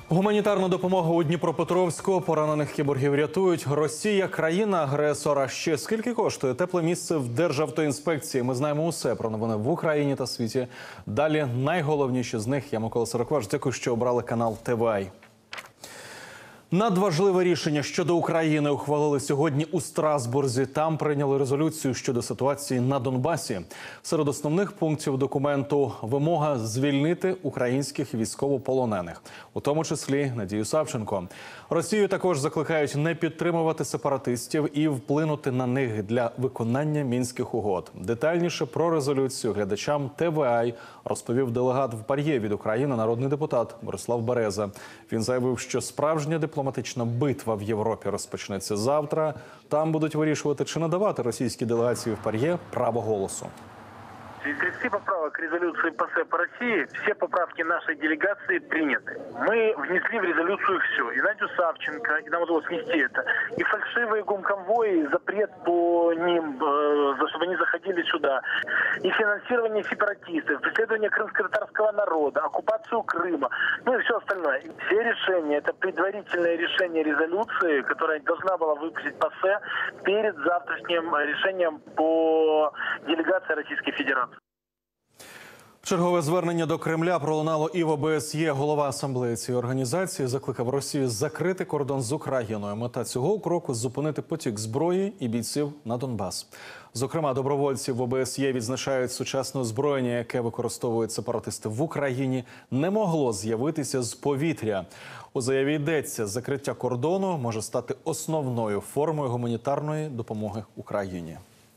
Гуманітарну допомогу у Дніпропетровську, поранених кіборгів рятують. Росія – країна-агресора. Ще скільки коштує тепле місце в Державтоінспекції? Ми знаємо усе про новини в Україні та світі. Далі найголовніші з них. Я Микола Сорокваш. Дякую, що обрали канал ТВА. Надважливе рішення щодо України ухвалили сьогодні у Страсбурзі. Там прийняли резолюцію щодо ситуації на Донбасі. Серед основних пунктів документу – вимога звільнити українських військовополонених, у тому числі Надію Савченко. Росію також закликають не підтримувати сепаратистів і вплинути на них для виконання Мінських угод. Детальніше про резолюцію глядачам ТВА розповів делегат в ПАРЄ від України, народний депутат Борислав Береза. Він заявив, що справжня дипломатична битва в Європі розпочнеться завтра. Там будуть вирішувати, чи надавати російській делегації в ПАРЄ право голосу. Из 30 поправок к резолюции ПАСЕ по России, все поправки нашей делегации приняты. Мы внесли в резолюцию все. И Надю Савченко, и нам удалось внести это. И фальшивые гумконвои, запрет по ним, чтобы они заходили сюда. И финансирование сепаратистов, преследование крымско-татарского народа, оккупацию Крыма. Ну и все остальное. Все решения, это предварительное решение резолюции, которая должна была выпустить ПАСЕ перед завтрашним решением по делегации Российской Федерации. Чергове звернення до Кремля пролунало і в ОБСЄ. Голова асамблеї цієї організації закликав Росію закрити кордон з Україною. Мета цього кроку – зупинити потік зброї і бійців на Донбас. Зокрема, добровольці в ОБСЄ відзначають, сучасне озброєння, яке використовують сепаратисти в Україні, не могло з'явитися з повітря. У заяві йдеться, закриття кордону може стати основною формою гуманітарної допомоги Україні.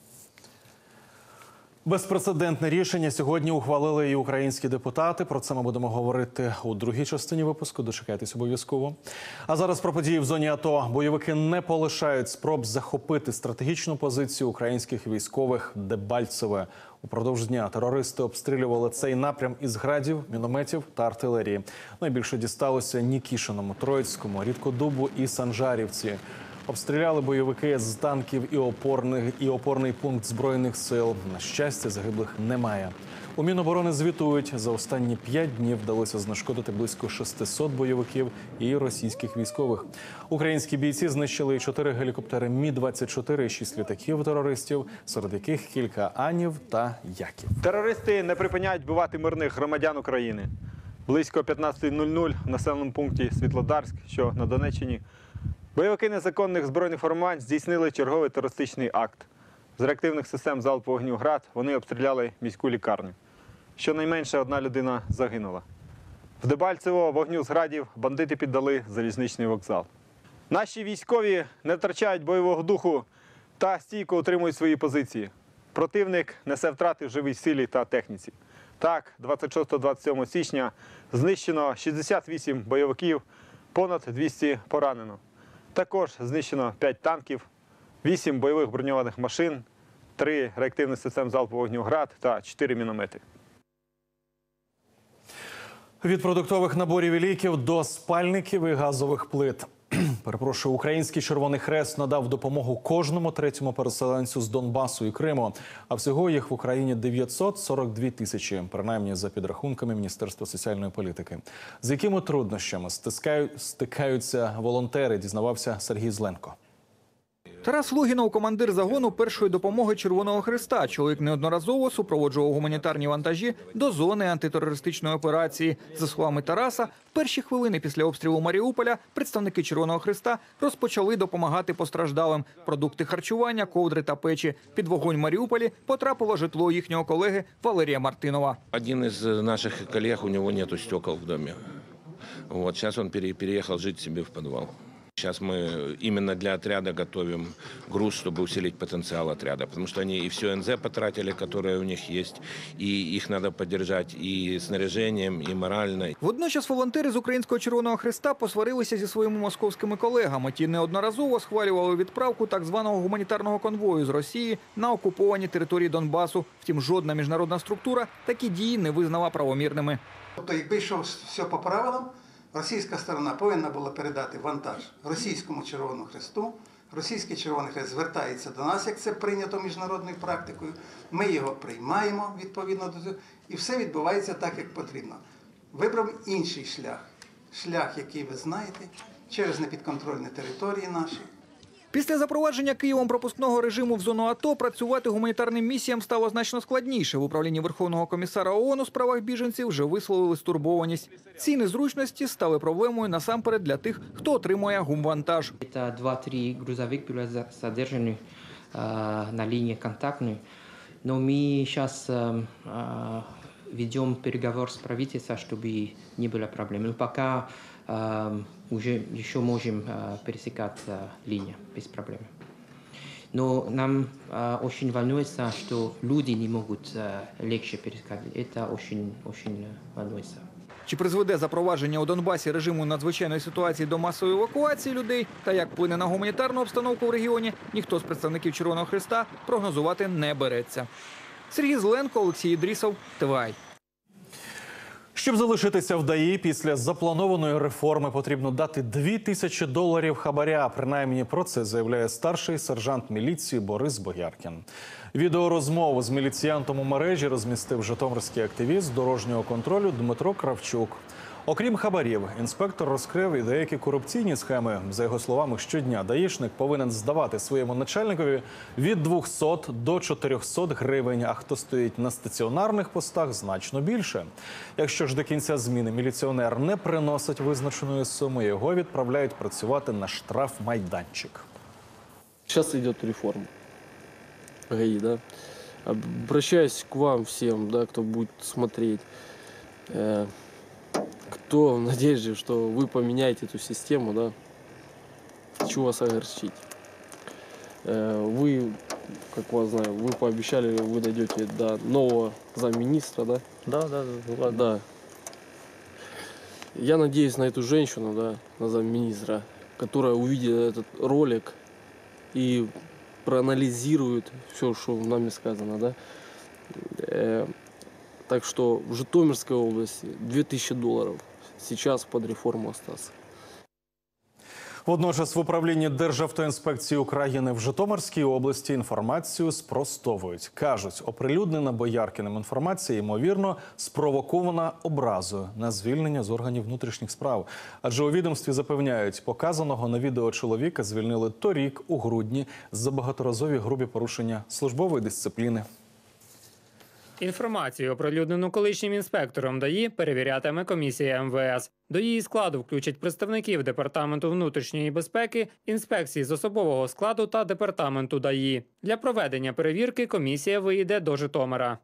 Безпрецедентне рішення сьогодні ухвалили і українські депутати. Про це ми будемо говорити у другій частині випуску. Дочекайтесь обов'язково. А зараз про події в зоні АТО. Бойовики не полишають спроб захопити стратегічну позицію українських військових Дебальцеве. Упродовж дня терористи обстрілювали цей напрям із градів, мінометів та артилерії. Найбільше дісталося Нікішиному, Троїцькому, Рідкодубу і Санжарівці. Обстріляли бойовики з танків і опорний пункт Збройних сил. На щастя, загиблих немає. У Міноборони звітують, за останні 5 днів вдалося знешкодити близько 600 бойовиків і російських військових. Українські бійці знищили 4 гелікоптери Мі-24 і 6 літаків терористів, серед яких кілька Анів та Яків. Терористи не припиняють вбивати мирних громадян України. Близько 15:00 в населеному пункті Світлодарськ, що на Донеччині, бойовики незаконних збройних формувань здійснили черговий терористичний акт. З реактивних систем залпового вогню «Град» вони обстріляли міську лікарню. Щонайменше 1 людина загинула. В Дебальцево вогню з «Градів» бандити піддали залізничний вокзал. Наші військові не втрачають бойового духу та стійко утримують свої позиції. Противник несе втрати в живій силі та техніці. Так, 26-27 січня знищено 68 бойовиків, понад 200 поранено. Також знищено 5 танків, 8 бойових броньованих машин, 3 реактивних систем залпового вогню «Град» та 4 міномети. Від продуктових наборів і ліків до спальників і газових плит. Перепрошую, Український Червоний Хрест надав допомогу кожному третьому переселенцю з Донбасу і Криму. А всього їх в Україні 942 тисячі, принаймні за підрахунками Міністерства соціальної політики. З якими труднощами стикаються волонтери, дізнавався Сергій Зленко. Тарас Логінов – командир загону першої допомоги Червоного Хреста. Чоловік неодноразово супроводжував гуманітарні вантажі до зони антитерористичної операції. За словами Тараса, в перші хвилини після обстрілу Маріуполя представники Червоного Хреста розпочали допомагати постраждалим. Продукти харчування, ковдри та печі. Під вогонь в Маріуполі потрапило житло їхнього колеги Валерія Мартинова. Один із наших колег, у нього немає стекол в домі. Зараз він переїхав жити собі в підвал. Сейчас мы именно для отряда готовим груз, чтобы усилить потенциал отряда, потому что они и все НЗ потратили, которое у них есть, и их надо поддержать и снаряжением, и морально. Водночас волонтери з Українського Червоного Хреста посварилися зі своїми московськими колегами. Ті неодноразово схвалювали відправку так званого гуманітарного конвою з Росії на окуповані території Донбасу. Втім, жодна міжнародна структура такі дії не визнала правомірними. Тобто, якби йшло все по правилам, російська сторона повинна була передати вантаж Російському Червоному Хресту. Російський Червоний Хрест звертається до нас, як це прийнято міжнародною практикою. Ми його приймаємо відповідно до цього, і все відбувається так, як потрібно. Вибрав інший шлях. шлях, який ви знаєте, через непідконтрольні території наші. Після запровадження Києвом пропускного режиму в зону АТО працювати гуманітарним місіям стало значно складніше. В управлінні Верховного комісара ООН у справах біженців вже висловили стурбованість. Ці незручності стали проблемою насамперед для тих, хто отримує гумвантаж. Это 2-3 грузовик были задержаны на линии контактной. Но мы сейчас ведем переговор с правительством, чтобы не было проблем. Но пока уже еще можем пересекать линию без проблем. Но нам очень волнуется, что люди не могут легче пересекать. Это очень волнуется. Чи призведе запровадження у Донбасі режиму надзвичайної ситуації до масової евакуації людей та як вплине на гуманітарну обстановку в регіоні, ніхто з представників Червоного Хреста прогнозувати не береться. Сергій Зеленко, Олексій Ідрісов, ТВАЙ. Щоб залишитися в ДАІ, після запланованої реформи потрібно дати $2000 хабаря. Принаймні про це заявляє старший сержант міліції Борис Бояркін. Відеорозмову з міліціянтом у мережі розмістив житомирський активіст дорожнього контролю Дмитро Кравчук. Окрім хабарів, інспектор розкрив і деякі корупційні схеми. За його словами, щодня даїшник повинен здавати своєму начальникові від 200 до 400 гривень, а хто стоїть на стаціонарних постах – значно більше. Якщо ж до кінця зміни міліціонер не приносить визначеної суми, його відправляють працювати на штрафмайданчик. Сейчас идет реформа ГАИ, да. Обращаюсь к вам всем, да, кто будет смотреть, кто в надежде, что вы поменяете эту систему, да. Хочу вас огорчить. Вы, как вас знаю, вы пообещали, вы дойдете до нового замминистра, да? Да. Я надеюсь на эту женщину, да, на замминистра, которая увидит этот ролик и проанализирует все, что нами сказано, да. Так что в Житомирской области $2000 сейчас под реформу остался. Водночас в управлінні Державтоінспекції України в Житомирській області інформацію спростовують. Кажуть, оприлюднена Бояркіним інформація, ймовірно, спровокована образою на звільнення з органів внутрішніх справ. Адже у відомстві запевняють, показаного на відео чоловіка звільнили торік у грудні за багаторазові грубі порушення службової дисципліни. Інформацію, оприлюднену колишнім інспектором ДАІ, перевірятиме комісія МВС. До її складу включать представників Департаменту внутрішньої безпеки, інспекції з особового складу та Департаменту ДАІ. Для проведення перевірки комісія виїде до Житомира.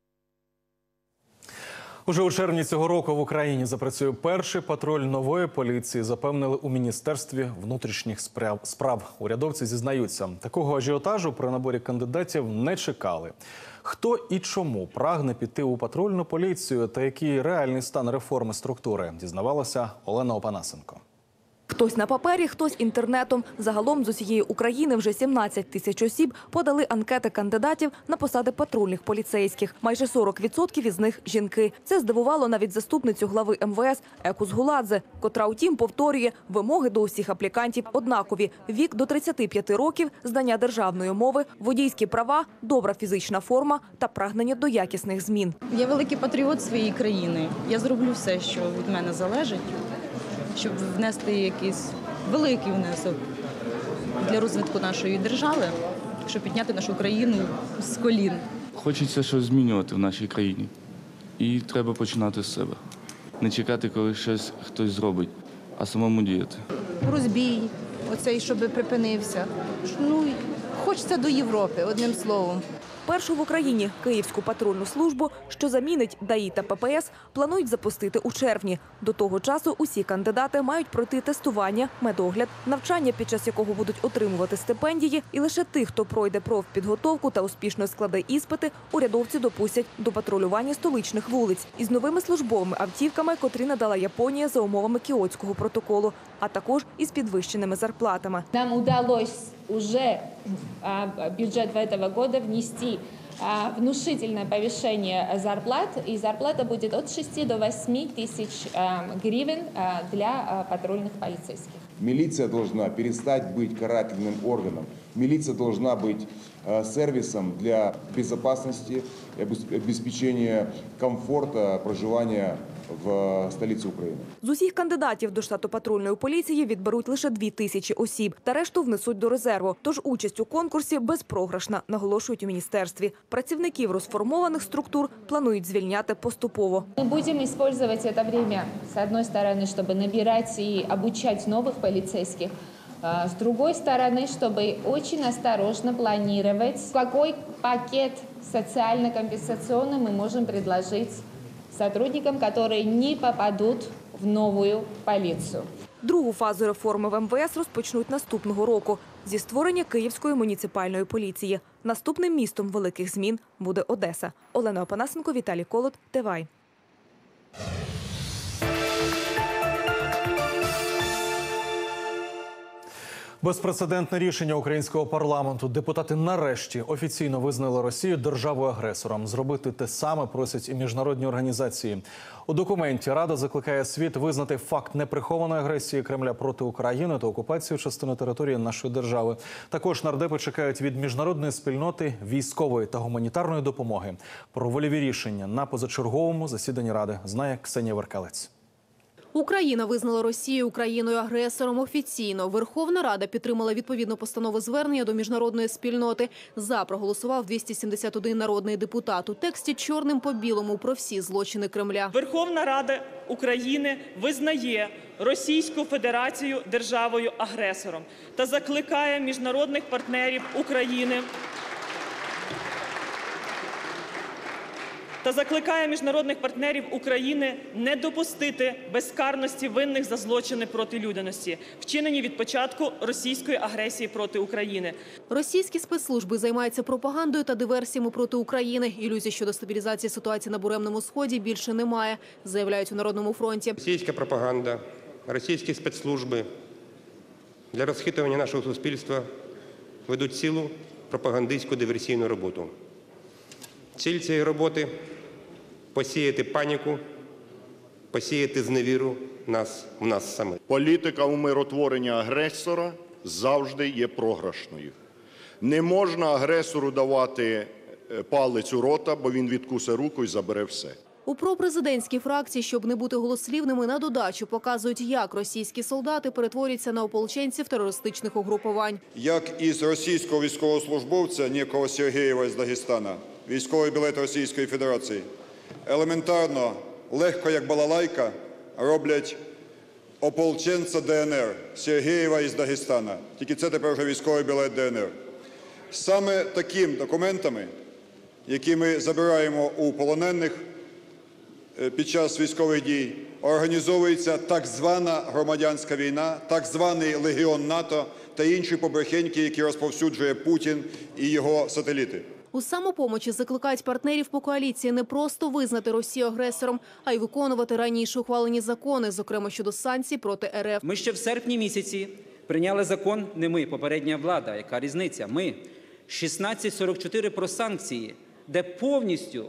Уже у червні цього року в Україні запрацює перший патруль нової поліції, запевнили у Міністерстві внутрішніх справ. Урядовці зізнаються, такого ажіотажу при наборі кандидатів не чекали. Хто і чому прагне піти у патрульну поліцію та який реальний стан реформи структури, дізнавалася Олена Опанасенко. Хтось на папері, хтось інтернетом. Загалом з усієї України вже 17 тисяч осіб подали анкети кандидатів на посади патрульних поліцейських. Майже 40% із них – жінки. Це здивувало навіть заступницю глави МВС Еку Згуладзе, котра, утім, повторює, вимоги до усіх аплікантів однакові. Вік до 35 років, знання державної мови, водійські права, добра фізична форма та прагнення до якісних змін. Я великий патріот своєї країни. Я зроблю все, що від мене залежить, щоб внести якийсь великий внесок для розвитку нашої держави, щоб підняти нашу країну з колін. Хочеться щось змінювати в нашій країні. І треба починати з себе. Не чекати, коли щось хтось зробить, а самому діяти. Розбій, оцей, щоб припинився. Ну, хочеться до Європи, одним словом. Першу в Україні Київську патрульну службу, що замінить ДАІ та ППС, планують запустити у червні. До того часу усі кандидати мають пройти тестування, медогляд, навчання, під час якого будуть отримувати стипендії. І лише тих, хто пройде профпідготовку та успішно складе іспити, урядовці допустять до патрулювання столичних вулиць із новими службовими автівками, котрі надала Японія за умовами Кіотського протоколу, а також із підвищеними зарплатами. Нам удалось уже в бюджет этого года внести внушительное повышение зарплат, и зарплата будет от 6 до 8 тысяч гривен для патрульных полицейских. Милиция должна перестать быть карательным органом. Милиция должна быть сервисом для безопасности и обеспечения комфорта проживания в столиці України. З усіх кандидатів до штату патрульної поліції відберуть лише 2000 осіб, та решту внесуть до резерву. Тож участь у конкурсі безпрограшна, наголошують у міністерстві. Працівників розформованих структур планують звільняти поступово. Мы будем использовать это время, с одной стороны, чтобы набирать и обучать новых полицейских, с другой стороны, чтобы очень осторожно планировать, какой пакет социально-компенсационный мы можем предложить сотрудникам, которые не попадут в новую полицию. Другу фазу реформи в МВС розпочнуть наступного року зі створення Київської муніципальної поліції. Наступним містом великих змін буде Одеса. Олена Опанасенко, Віталій Колод, ТВАЙ. Безпрецедентне рішення українського парламенту. Депутати нарешті офіційно визнали Росію державою-агресором. Зробити те саме просять і міжнародні організації. У документі Рада закликає світ визнати факт неприхованої агресії Кремля проти України та окупацію частини території нашої держави. Також нардепи чекають від міжнародної спільноти військової та гуманітарної допомоги. Про вольові рішення на позачерговому засіданні Ради знає Ксенія Веркалець. Україна визнала Росію країною-агресором офіційно. Верховна Рада підтримала відповідну постанову звернення до міжнародної спільноти. За проголосував 271 народний депутат. У тексті чорним по білому про всі злочини Кремля. Верховна Рада України визнає Російську Федерацію державою-агресором та закликає міжнародних партнерів України не допустити безкарності винних за злочини проти людяності, вчинені від початку російської агресії проти України. Російські спецслужби займаються пропагандою та диверсіями проти України. Ілюзій щодо стабілізації ситуації на Буремному Сході більше немає, заявляють у Народному фронті. Російська пропаганда, російські спецслужби для розхитування нашого суспільства ведуть цілу пропагандистську диверсійну роботу. Ціль цієї роботи – посіяти паніку, посіяти зневіру в нас самих. Політика умиротворення агресора завжди є програшною. Не можна агресору давати палець у рота, бо він відкусе руку і забере все. У пропрезидентській фракції, щоб не бути голослівними, на додачу показують, як російські солдати перетворюються на ополченців терористичних угрупувань. Як із російського військовослужбовця, некого Сергієва з Дагестана, військовий білет Російської Федерації, елементарно, легко як балалайка, роблять ополченця ДНР Сергієва із Дагестана. Тільки це тепер вже військовий білет ДНР. Саме такими документами, які ми забираємо у полонених під час військових дій, організовується так звана громадянська війна, так званий легіон НАТО та інші побрехеньки, які розповсюджує Путін і його сателіти. У «Самопомочі» закликають партнерів по коаліції не просто визнати Росію агресором, а й виконувати раніше ухвалені закони, зокрема щодо санкцій проти РФ. Ми ще в серпні місяці прийняли закон, не ми, попередня влада, яка різниця, ми, 1644 про санкції, де повністю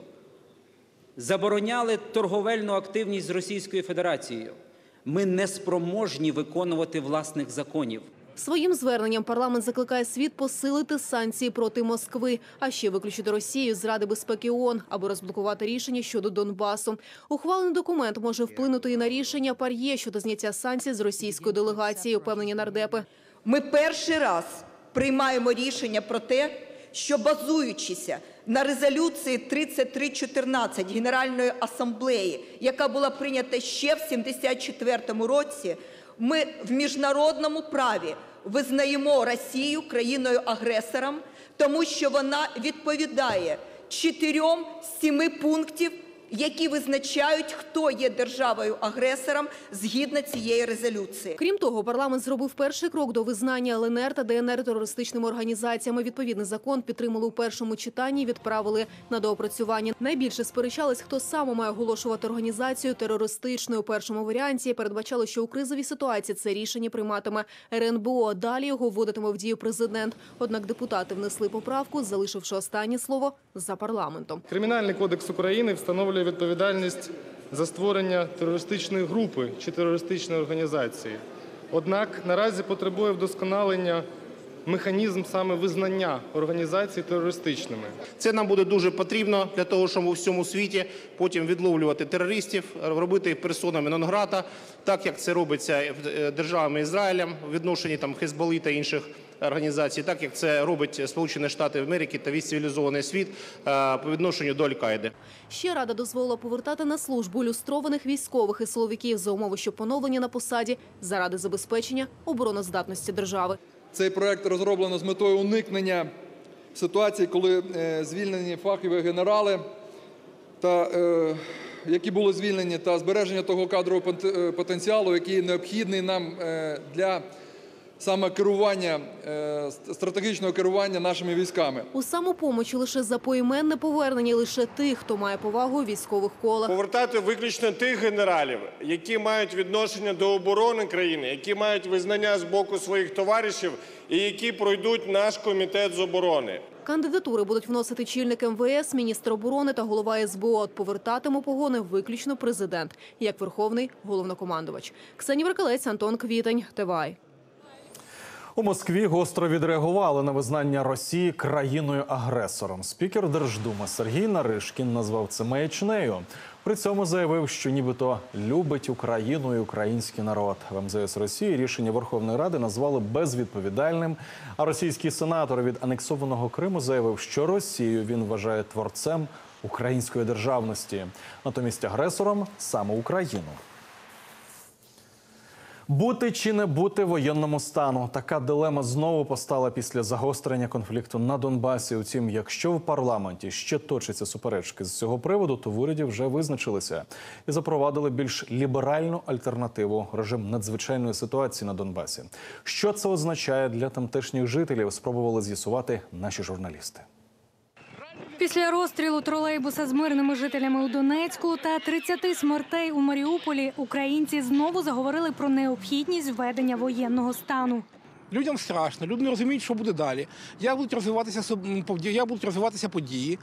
забороняли торговельну активність з Російською Федерацією. Ми не спроможні виконувати власних законів. Своїм зверненням парламент закликає світ посилити санкції проти Москви, а ще виключити Росію з Ради безпеки ООН, аби розблокувати рішення щодо Донбасу. Ухвалений документ може вплинути і на рішення ПАРЄ щодо зняття санкцій з російської делегації, упевнені нардепи. Ми перший раз приймаємо рішення про те, що, базуючися на резолюції 3314 Генеральної асамблеї, яка була прийнята ще в 1974 році, ми в міжнародному праві визнаємо Росію країною-агресором, тому що вона відповідає 4 з 7 пунктів, які визначають, хто є державою-агресором згідно цієї резолюції. Крім того, парламент зробив перший крок до визнання ЛНР та ДНР терористичними організаціями. Відповідний закон підтримали у першому читанні і відправили на доопрацювання. Найбільше сперечались, хто саме має оголошувати організацію терористичною. У першому варіанті передбачало, що у кризовій ситуації це рішення прийматиме РНБО. Далі його вводитиме в дію президент. Однак депутати внесли поправку, залишивши останнє слово за парламентом. Кримінальний кодекс України встановлює відповідальність за створення терористичної групи чи терористичної організації. Однак наразі потребує вдосконалення механізм саме визнання організацій терористичними. Це нам буде дуже потрібно для того, щоб у всьому світі потім відловлювати терористів, робити їх персонами нон-грата, так як це робиться державами Ізраїлем в відношенні Хезболли та інших організацій, так як це робить Сполучені Штати Америки та весь цивілізований світ по відношенню до Аль-Каїди. Ще Рада дозволила повертати на службу люстрованих військових і силовиків за умови, що поновлені на посаді заради забезпечення обороноздатності держави. Цей проект розроблено з метою уникнення ситуації, коли звільнені фахові генерали, які були звільнені, та збереження того кадрового потенціалу, який необхідний нам для саме керування, стратегічного керування нашими військами. У «Самопомочі» лише за поіменне повернення лише тих, хто має повагу у військових колах. Повертати виключно тих генералів, які мають відношення до оборони країни, які мають визнання з боку своїх товаришів і які пройдуть наш комітет з оборони. Кандидатури будуть вносити очільник МВС, міністр оборони та голова СБУ. От повертатиме погони виключно президент, як верховний головнокомандувач. Ксенія Веркалець, Антон Квітень, ТВАЙ. У Москві гостро відреагували на визнання Росії країною-агресором. Спікер Держдуми Сергій Наришкін назвав це маячнею. При цьому заявив, що нібито любить Україну і український народ. В МЗС Росії рішення Верховної Ради назвали безвідповідальним, а російський сенатор від анексованого Криму заявив, що Росію він вважає творцем української державності. Натомість агресором – саме Україну. Бути чи не бути воєнному стану? Така дилема знову постала після загострення конфлікту на Донбасі. Утім, якщо в парламенті ще точаться суперечки з цього приводу, то в уряді вже визначилися і запровадили більш ліберальну альтернативу – режим надзвичайної ситуації на Донбасі. Що це означає для тамтешніх жителів, спробували з'ясувати наші журналісти. Після розстрілу тролейбуса з мирними жителями у Донецьку та 30 смертей у Маріуполі українці знову заговорили про необхідність введення воєнного стану. Людям страшно, люди не розуміють, що буде далі. Як будуть розвиватися події.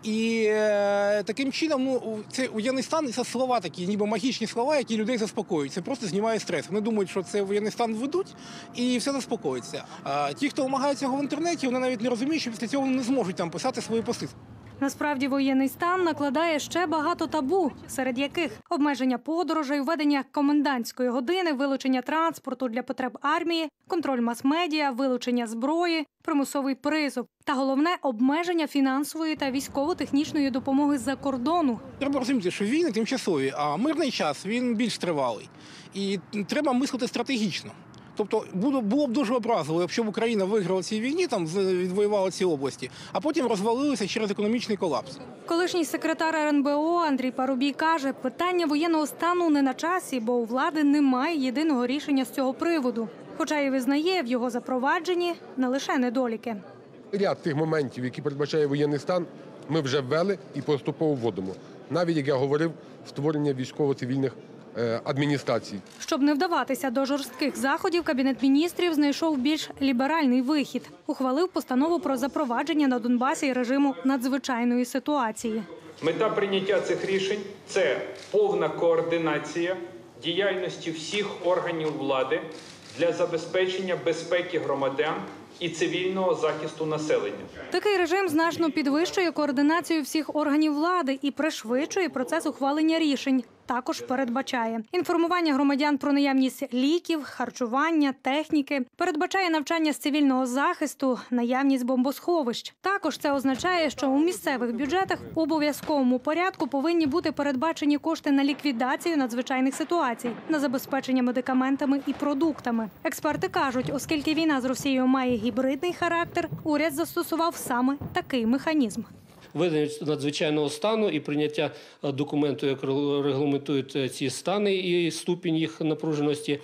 І таким чином, це воєнний стан – це слова такі, ніби магічні слова, які людей заспокоюють. Це просто знімає стрес. Вони думають, що це воєнний стан введуть, і все заспокоїться. А ті, хто вимагає цього в інтернеті, вони навіть не розуміють, що після цього вони не зможуть там писати свої пости. Насправді воєнний стан накладає ще багато табу, серед яких обмеження подорожей, введення комендантської години, вилучення транспорту для потреб армії, контроль мас-медіа, вилучення зброї, примусовий призов та головне – обмеження фінансової та військово-технічної допомоги з-за кордону. Треба розуміти, що війни тимчасові, а мирний час він більш тривалий. І треба мислити стратегічно. Тобто було б дуже образливо, якщо б Україна виграла в цій війні, відвоювала ці області, а потім розвалилися через економічний колапс. Колишній секретар РНБО Андрій Парубій каже, питання воєнного стану не на часі, бо у влади немає єдиного рішення з цього приводу. Хоча і визнає, в його запровадженні не лише недоліки. Ряд тих моментів, які передбачає воєнний стан, ми вже ввели і поступово вводимо. Навіть, як я говорив, створення військово-цивільних адміністрацій. Щоб не вдаватися до жорстких заходів, Кабінет міністрів знайшов більш ліберальний вихід. Ухвалив постанову про запровадження на Донбасі режиму надзвичайної ситуації. Мета прийняття цих рішень – це повна координація діяльності всіх органів влади для забезпечення безпеки громадян і цивільного захисту населення. Такий режим значно підвищує координацію всіх органів влади і пришвидшує процес ухвалення рішень. Також передбачає інформування громадян про наявність ліків, харчування, техніки, передбачає навчання з цивільного захисту, наявність бомбосховищ. Також це означає, що у місцевих бюджетах в обов'язковому порядку повинні бути передбачені кошти на ліквідацію надзвичайних ситуацій, на забезпечення медикаментами і продуктами. Експерти кажуть, оскільки війна з Росією має гібридний характер, уряд застосував саме такий механізм. Введення надзвичайного стану і прийняття документу, як регламентують ці стани і ступінь їх напруженості,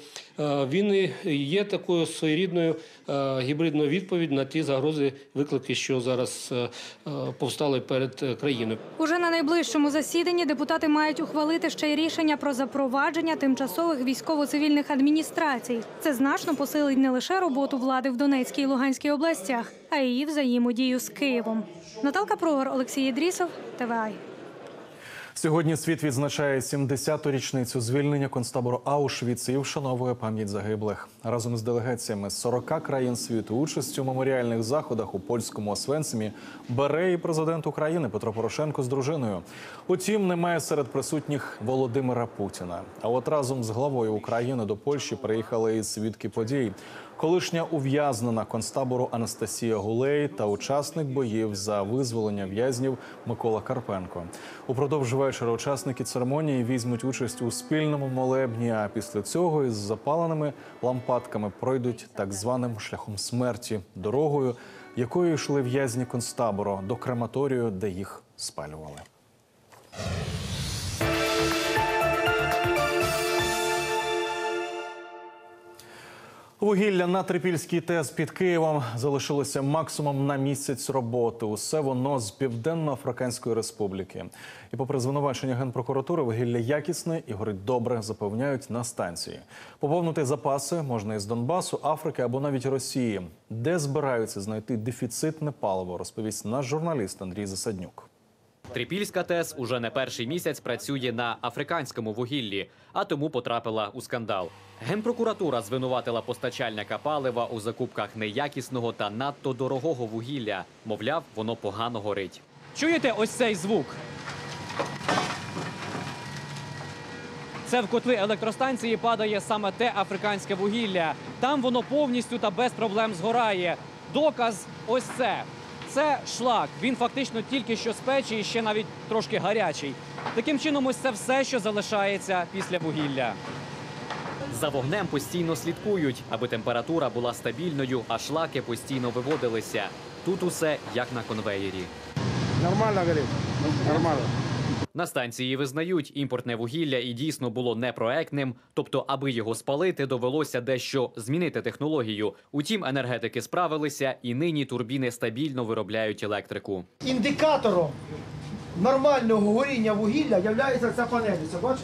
він є такою своєрідною гібридною відповідь на ті загрози, виклики, що зараз повстали перед країною. Уже на найближчому засіданні депутати мають ухвалити ще й рішення про запровадження тимчасових військово-цивільних адміністрацій. Це значно посилить не лише роботу влади в Донецькій і Луганській областях, а й її взаємодію з Києвом. Наталка Прогор, Олексій Ідрісов, ТВА. Сьогодні світ відзначає 70-ту річницю звільнення концтабору Аушвіц і вшановує пам'ять загиблих. Разом з делегаціями з 40 країн світу участь у меморіальних заходах у польському Освенцимі бере і президент України Петро Порошенко з дружиною. Утім, немає серед присутніх Володимира Путіна. А от разом з главою України до Польщі приїхали і свідки подій. Колишня ув'язнена концтабору Анастасія Гулей та учасник боїв за визволення в'язнів Микола Карпенко. Упродовж вечора учасники церемонії візьмуть участь у спільному молебні, а після цього із запаленими лампадками пройдуть так званим шляхом смерті – дорогою, якою йшли в'язні концтабору до крематорію, де їх спалювали. Вугілля на Трипільській ТЕС під Києвом залишилося максимум на місяць роботи. Усе воно з Південно-Африканської Республіки. І попри звинувачення Генпрокуратури, вугілля якісне і горить добре, запевняють на станції. Поповнити запаси можна із Донбасу, Африки або навіть Росії. Де збираються знайти дефіцитне паливо, розповість наш журналіст Андрій Засаднюк. Трипільська ТЕС уже не перший місяць працює на африканському вугіллі, а тому потрапила у скандал. Генпрокуратура звинуватила постачальника палива у закупках неякісного та надто дорогого вугілля. Мовляв, воно погано горить. Чуєте ось цей звук? Це в котли електростанції падає саме те африканське вугілля. Там воно повністю та без проблем згорає. Доказ ось це. Це шлак. Він фактично тільки що з печі і ще навіть трошки гарячий. Таким чином, ось це все, що залишається після вугілля. За вогнем постійно слідкують, аби температура була стабільною, а шлаки постійно виводилися. Тут усе як на конвеєрі. Нормально горить. Нормально. На станції визнають, імпортне вугілля і дійсно було непроектним, тобто, аби його спалити, довелося дещо змінити технологію. Утім, енергетики справилися, і нині турбіни стабільно виробляють електрику. Індикатором нормального горіння вугілля є ця панель. Бачите?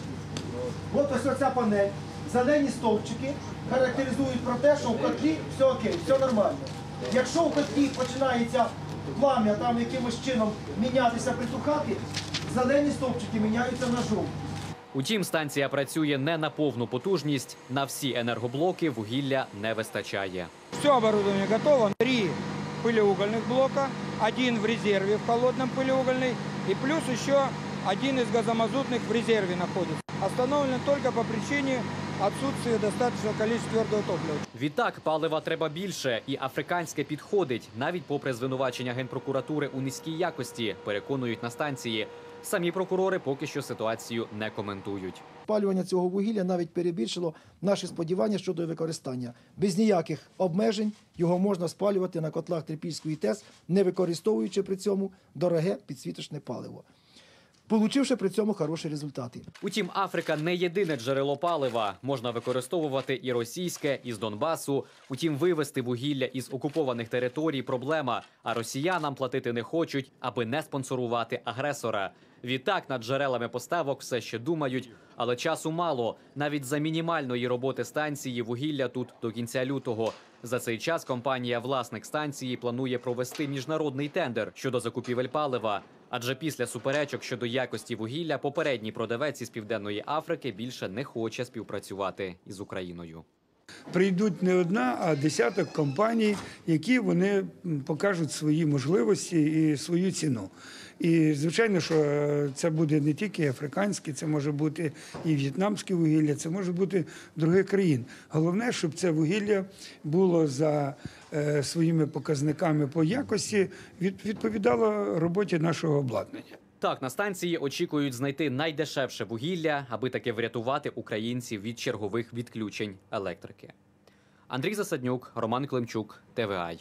От ось ця панель. Зелені стовпчики характеризують про те, що в котлі все окей, все нормально. Якщо в котлі починається плам'я там якимось чином мінятися, притухати, зелені стовпчики міняються на жовті. Утім, станція працює не на повну потужність. На всі енергоблоки вугілля не вистачає. Все оборудование готово. 3 пылеугольных блока, 1 в резерве в холодном пылеугольный и плюс еще 1 из газомазутных в резерве находится. Остановлен только по причине отсутствия достаточного количества твердого топлива. Відтак, палива треба більше, і африканське підходить, навіть попри звинувачення Генпрокуратури у низькій якості, переконують на станції. Самі прокурори поки що ситуацію не коментують. Спалювання цього вугілля навіть перебільшило наші сподівання щодо використання. Без ніяких обмежень його можна спалювати на котлах Трипільської ТЕС, не використовуючи при цьому дороге підсвіточне паливо, получивши при цьому хороші результати. Утім, Африка не єдине джерело палива. Можна використовувати і російське, і з Донбасу. Утім, вивезти вугілля із окупованих територій – проблема. А росіянам платити не хочуть, аби не спонсорувати агресора. Відтак, над джерелами поставок все ще думають, але часу мало. Навіть за мінімальної роботи станції вугілля тут до кінця лютого. За цей час компанія-власник станції планує провести міжнародний тендер щодо закупівель палива. Адже після суперечок щодо якості вугілля попередній продавець із Південної Африки більше не хоче співпрацювати із Україною. Прийдуть не одна, а десяток компаній, які вони покажуть свої можливості і свою ціну. І, звичайно, що це буде не тільки африканське, це може бути і в'єтнамське вугілля, це може бути других країн. Головне, щоб це вугілля було за своїми показниками по якості, відповідало роботі нашого обладнання. Так, на станції очікують знайти найдешевше вугілля, аби таки врятувати українців від чергових відключень електрики. Андрій Засаднюк, Роман Климчук, ТВА.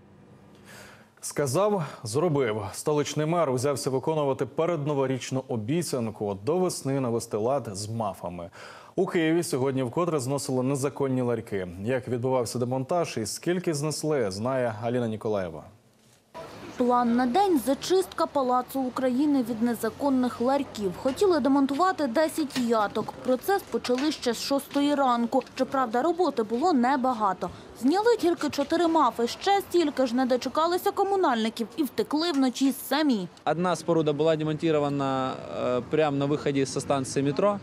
Сказав – зробив. Столичний мер узявся виконувати передноворічну обіцянку до весни навести лад з мафами. У Києві сьогодні вкотре зносили незаконні ларьки. Як відбувався демонтаж і скільки знесли, знає Аліна Ніколаєва. План на день – зачистка Палацу України від незаконних ларьків. Хотіли демонтувати 10 яток. Процес почали ще з 6-ї ранку. Щоправда, роботи було небагато. Зняли тільки 4 мафи, ще стільки ж не дочекалися комунальників і втекли вночі самі. Одна споруда була демонтирована прямо на виході зі станції метро.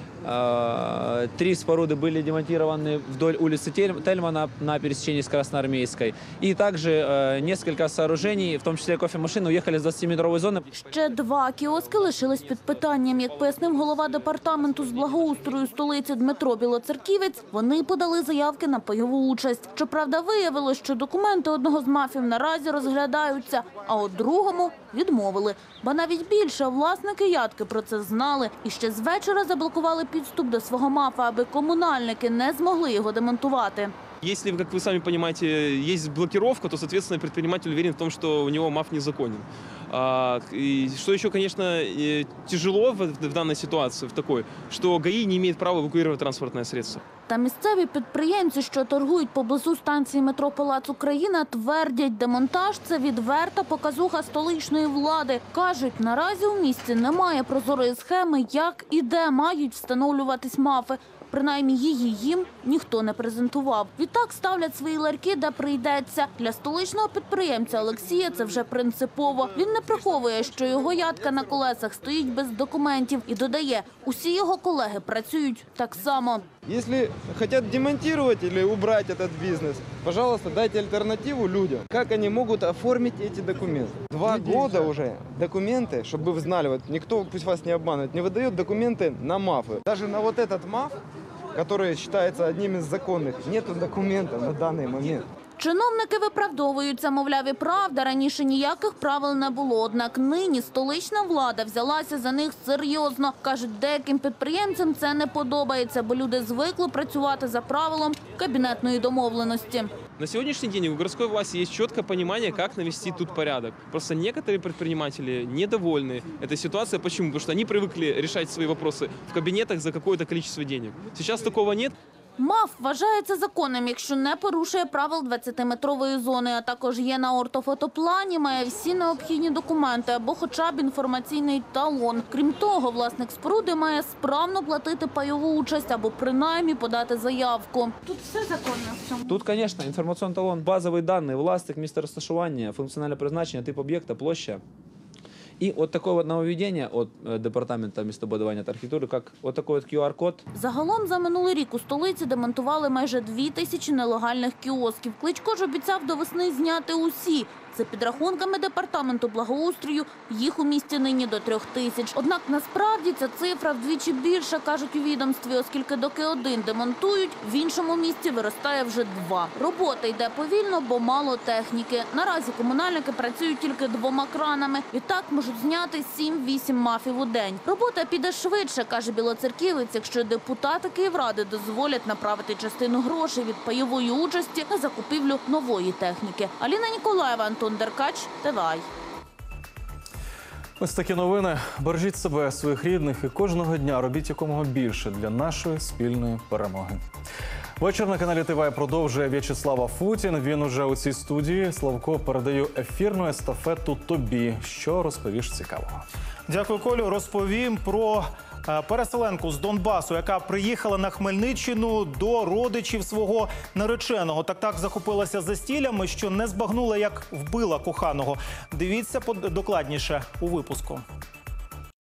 3 споруды были демонтированы вдоль улицы Тельмана на пересечении с Красноармейской. И также несколько сооружений, в том числе кофемашины, уехали с 20-метровой зоны. Ще 2 кіоски лишились під питанням. Як пояснив голова департаменту з благоустрою столиці Дмитро Білоцерківець, вони подали заявки на пайову участь. Щоправда, виявилось, що документи одного з мафів наразі розглядаються, а от другому відмовили. Ба навіть більше, власники ятки про це знали і ще з вечора заблокували підступ до свого мафа, аби комунальники не змогли його демонтувати. Если, как вы сами понимаете, есть блокировка, то, соответственно, предприниматель уверен в том, что у него МАФ незаконен. И что еще, конечно, тяжело в данной ситуации, в такой, что ГАИ не имеет права эвакуировать транспортное средство. Та місцеві підприємці, що торгують поблизу станції метро «Палац Україна», твердять, демонтаж – це відверта показуха столичної влади. Кажуть, наразі у місті немає прозорої схеми, як і де мають встановлюватись мафи. Принаймні її їм ніхто не презентував. Відтак ставлять свої ларьки, де прийдеться. Для столичного підприємця Олексія це вже принципово. Він не приховує, що його ятка на колесах стоїть без документів. І додає, усі його колеги працюють так само. Если хотят демонтировать или убрать этот бизнес, пожалуйста, дайте альтернативу людям. Как они могут оформить эти документы? 2 года уже документы, чтобы вы знали, вот никто, пусть вас не обманывает, не выдает документы на МАФы. Даже на вот этот МАФ, который считается одним из законных, нету документов на данный момент. Чиновники виправдовуються, мовляв, і правда, раніше ніяких правил не було. Однак нині столична влада взялася за них серйозно. Кажуть, деяким підприємцям це не подобається, бо люди звикли працювати за правилом кабінетної домовленості. На сегодняшний день у городской власти есть четкое понимание, как навести тут порядок. Просто некоторые предприниматели недовольны этой ситуацией. Почему? Потому что они привыкли решать свои вопросы в кабинетах за какое-то количество денег. Сейчас такого нет. МАФ вважається законним, якщо не порушує правил 20-метрової зони, а також є на ортофотоплані, має всі необхідні документи або хоча б інформаційний талон. Крім того, власник споруди має справно платити пайову участь або принаймні подати заявку. Тут все законно. Тут, конечно, информационный талон, базовые данные, властик, место розташування, функціональне призначення, тип об'єкта, площа. І от таке от нововведення від департаменту містобудування та архітектури, як от такий от QR-код. Загалом за минулий рік у столиці демонтували майже 2000 нелегальних кіосків. Кличко ж обіцяв до весни зняти усі. За підрахунками департаменту благоустрою, їх у місті нині до 3000. Однак насправді ця цифра вдвічі більша, кажуть у відомстві, оскільки доки один демонтують, в іншому місті виростає вже 2. Робота йде повільно, бо мало техніки. Наразі комунальники працюють тільки 2 кранами. Відтак можуть зняти 7-8 мафів у день. Робота піде швидше, каже Білоцерківець, якщо депутати Київради дозволять направити частину грошей від пайової участі на закупівлю нової техніки. Аліна Ніколаєва, Антон Деркач, ТВА. Ось такі новини. Бережіть себе, своїх рідних і кожного дня робіть якомога більше для нашої спільної перемоги. Вечір на каналі ТВА продовжує В'ячеслава Футін. Він уже у цій студії. Славко, передаю ефірну естафету тобі. Що розповіш цікавого? Дякую, Колю. Розповім про переселенку з Донбасу, яка приїхала на Хмельниччину до родичів свого нареченого. Так захопилася застіллями, що не збагнула, як вбила коханого. Дивіться докладніше у випуску.